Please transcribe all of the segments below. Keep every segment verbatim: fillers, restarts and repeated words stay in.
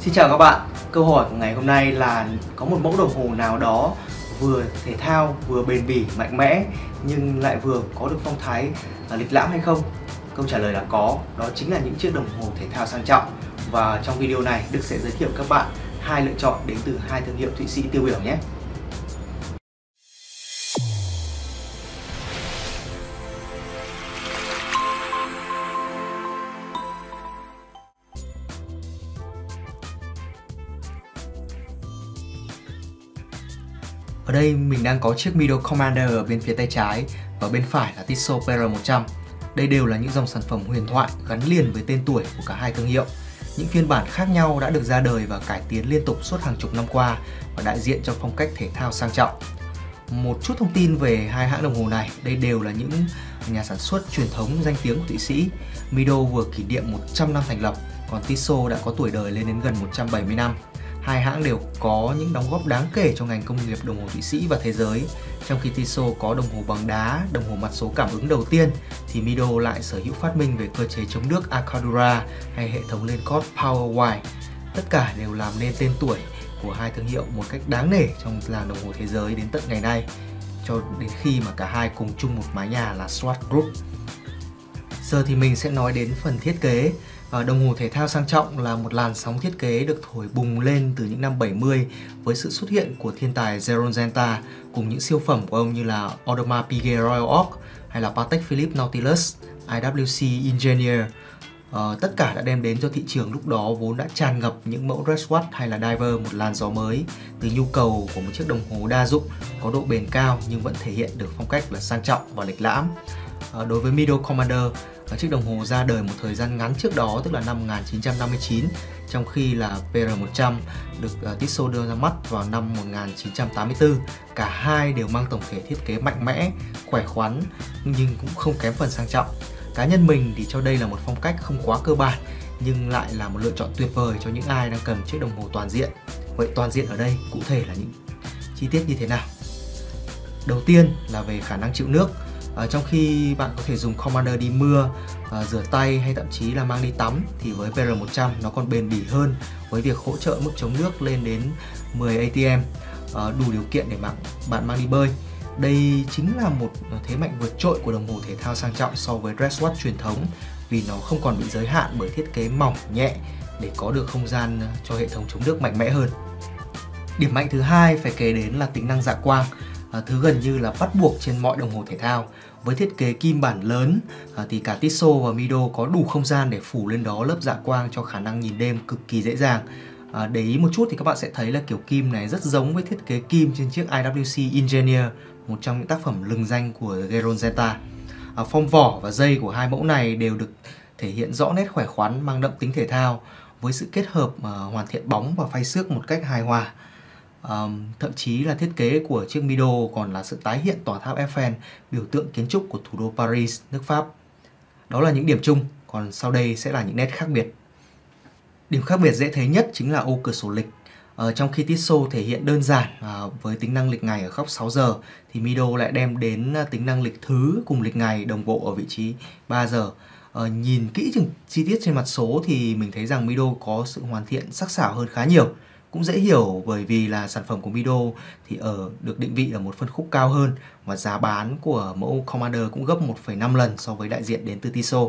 Xin chào các bạn. Câu hỏi của ngày hôm nay là có một mẫu đồng hồ nào đó vừa thể thao, vừa bền bỉ, mạnh mẽ nhưng lại vừa có được phong thái uh, lịch lãm hay không? Câu trả lời là có, đó chính là những chiếc đồng hồ thể thao sang trọng. Và trong video này, Đức sẽ giới thiệu các bạn hai lựa chọn đến từ hai thương hiệu Thụy Sĩ tiêu biểu nhé. Ở đây mình đang có chiếc Mido Commander ở bên phía tay trái và bên phải là Tissot P R một trăm. Đây đều là những dòng sản phẩm huyền thoại gắn liền với tên tuổi của cả hai thương hiệu. Những phiên bản khác nhau đã được ra đời và cải tiến liên tục suốt hàng chục năm qua và đại diện cho phong cách thể thao sang trọng. Một chút thông tin về hai hãng đồng hồ này, đây đều là những nhà sản xuất truyền thống danh tiếng của Thụy Sĩ. Mido vừa kỷ niệm một trăm năm thành lập, còn Tissot đã có tuổi đời lên đến gần một trăm bảy mươi năm. Hai hãng đều có những đóng góp đáng kể cho ngành công nghiệp đồng hồ Thụy Sĩ và thế giới. Trong khi Tissot có đồng hồ bằng đá, đồng hồ mặt số cảm ứng đầu tiên, thì Mido lại sở hữu phát minh về cơ chế chống nước Alcadura hay hệ thống lên cót Powerwide. Tất cả đều làm nên tên tuổi của hai thương hiệu một cách đáng nể trong làng đồng hồ thế giới đến tận ngày nay, cho đến khi mà cả hai cùng chung một mái nhà là Swatch Group. Giờ thì mình sẽ nói đến phần thiết kế. Đồng hồ thể thao sang trọng là một làn sóng thiết kế được thổi bùng lên từ những năm bảy mươi với sự xuất hiện của thiên tài Jérôme Genta cùng những siêu phẩm của ông như là Audemars Piguet Royal Oak hay là Patek Philippe Nautilus, I W C Engineer. Uh, tất cả đã đem đến cho thị trường lúc đó vốn đã tràn ngập những mẫu dresswatch hay là diver một làn gió mới từ nhu cầu của một chiếc đồng hồ đa dụng có độ bền cao nhưng vẫn thể hiện được phong cách là sang trọng và lịch lãm. Uh, đối với Mido Commander, chiếc đồng hồ ra đời một thời gian ngắn trước đó, tức là năm một nghìn chín trăm năm mươi chín, trong khi là P R một trăm được uh, Tissot đưa ra mắt vào năm một nghìn chín trăm tám mươi tư. Cả hai đều mang tổng thể thiết kế mạnh mẽ, khỏe khoắn nhưng cũng không kém phần sang trọng. Cá nhân mình thì cho đây là một phong cách không quá cơ bản nhưng lại là một lựa chọn tuyệt vời cho những ai đang cần chiếc đồng hồ toàn diện. Vậy toàn diện ở đây cụ thể là những chi tiết như thế nào? Đầu tiên là về khả năng chịu nước. À, trong khi bạn có thể dùng Commander đi mưa, à, rửa tay hay thậm chí là mang đi tắm, thì với P R một trăm nó còn bền bỉ hơn với việc hỗ trợ mức chống nước lên đến mười A T M, à, đủ điều kiện để bạn, bạn mang đi bơi. Đây chính là một thế mạnh vượt trội của đồng hồ thể thao sang trọng so với dresswatch truyền thống, vì nó không còn bị giới hạn bởi thiết kế mỏng, nhẹ để có được không gian cho hệ thống chống nước mạnh mẽ hơn. Điểm mạnh thứ hai phải kể đến là tính năng dạ quang. À, thứ gần như là bắt buộc trên mọi đồng hồ thể thao. Với thiết kế kim bản lớn à, thì cả Tissot và Mido có đủ không gian để phủ lên đó lớp dạ quang cho khả năng nhìn đêm cực kỳ dễ dàng. À, để ý một chút thì các bạn sẽ thấy là kiểu kim này rất giống với thiết kế kim trên chiếc I W C Engineer, một trong những tác phẩm lừng danh của Jérôme Genta. À, form vỏ và dây của hai mẫu này đều được thể hiện rõ nét khỏe khoắn, mang đậm tính thể thao với sự kết hợp à, hoàn thiện bóng và phay xước một cách hài hòa. Um, thậm chí là thiết kế của chiếc Mido còn là sự tái hiện tòa tháp Eiffel, biểu tượng kiến trúc của thủ đô Paris, nước Pháp. Đó là những điểm chung, còn sau đây sẽ là những nét khác biệt. Điểm khác biệt dễ thấy nhất chính là ô cửa sổ lịch. Uh, trong khi Tissot thể hiện đơn giản uh, với tính năng lịch ngày ở góc sáu giờ, thì Mido lại đem đến uh, tính năng lịch thứ cùng lịch ngày đồng bộ ở vị trí ba giờ. Uh, nhìn kỹ từng chi tiết trên mặt số thì mình thấy rằng Mido có sự hoàn thiện sắc sảo hơn khá nhiều. Cũng dễ hiểu bởi vì là sản phẩm của Mido thì ở được định vị ở một phân khúc cao hơn và giá bán của mẫu Commander cũng gấp một phẩy năm lần so với đại diện đến từ Tissot.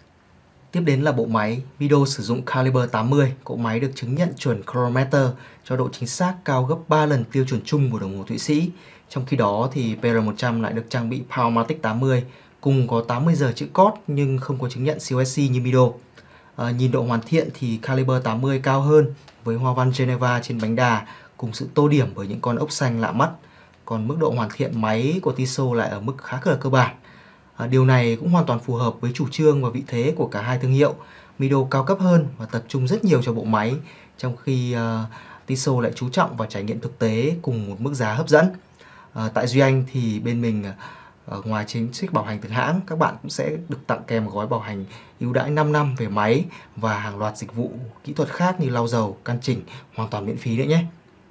Tiếp đến là bộ máy. Mido sử dụng caliber tám mươi, cỗ máy được chứng nhận chuẩn chronometer cho độ chính xác cao gấp ba lần tiêu chuẩn chung của đồng hồ Thụy Sĩ. Trong khi đó thì P R một trăm lại được trang bị Powermatic tám mươi, cùng có tám mươi giờ chữ cót nhưng không có chứng nhận C O S C như Mido. À, nhìn độ hoàn thiện thì caliber tám mươi cao hơn với hoa văn Geneva trên bánh đà cùng sự tô điểm bởi những con ốc xanh lạ mắt. Còn mức độ hoàn thiện máy của Tissot lại ở mức khá là cơ bản. À, điều này cũng hoàn toàn phù hợp với chủ trương và vị thế của cả hai thương hiệu. Mido cao cấp hơn và tập trung rất nhiều cho bộ máy, trong khi uh, Tissot lại chú trọng vào trải nghiệm thực tế cùng một mức giá hấp dẫn. À, tại Duy Anh thì bên mình uh, ngoài chính sách bảo hành từ hãng, các bạn cũng sẽ được tặng kèm gói bảo hành ưu đãi năm năm về máy và hàng loạt dịch vụ kỹ thuật khác như lau dầu, căn chỉnh hoàn toàn miễn phí nữa nhé.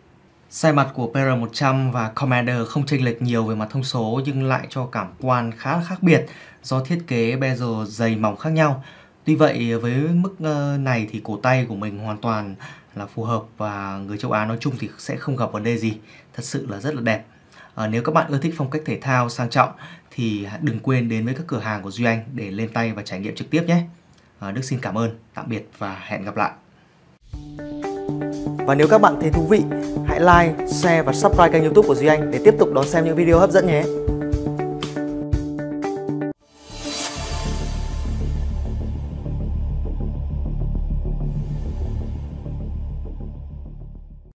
Sai mặt của P R một trăm và Commander không chênh lệch nhiều về mặt thông số nhưng lại cho cảm quan khá là khác biệt do thiết kế bezel dày mỏng khác nhau. Tuy vậy với mức này thì cổ tay của mình hoàn toàn là phù hợp và người châu Á nói chung thì sẽ không gặp vấn đề gì. Thật sự là rất là đẹp. À, nếu các bạn ưa thích phong cách thể thao sang trọng thì đừng quên đến với các cửa hàng của Duy Anh để lên tay và trải nghiệm trực tiếp nhé. À, Đức xin cảm ơn, tạm biệt và hẹn gặp lại. Và nếu các bạn thấy thú vị, hãy like, share và subscribe kênh YouTube của Duy Anh để tiếp tục đón xem những video hấp dẫn nhé.